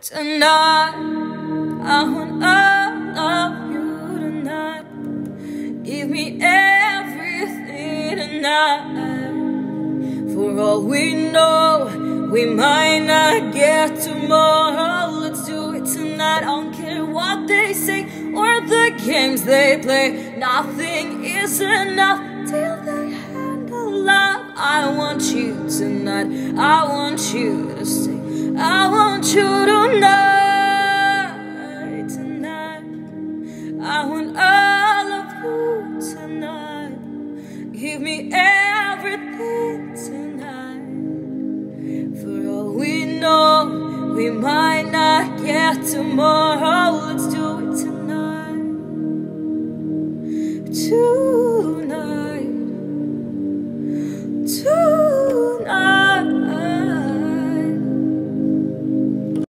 Tonight, I want all of you tonight. Give me everything tonight. For all we know, we might not get tomorrow. Let's do it tonight. I don't care what they say or the games they play. Nothing is enough till they handle love. I want you tonight. I want you to stay. I want you tonight, tonight. I want all of you tonight. Give me everything tonight. For all we know, we might not get tomorrow. Let's